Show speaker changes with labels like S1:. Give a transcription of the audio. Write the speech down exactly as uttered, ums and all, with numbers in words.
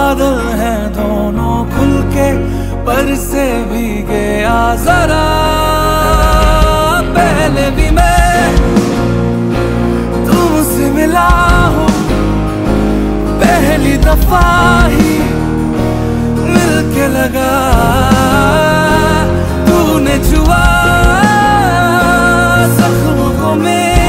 S1: बादल हैं दोनों खुल के, पर से भीगे आ जरा। पहले भी मैं तुमसे मिला हूँ, पहली दफा ही मिलके लगा, तूने छुआ जख्म को मेरे।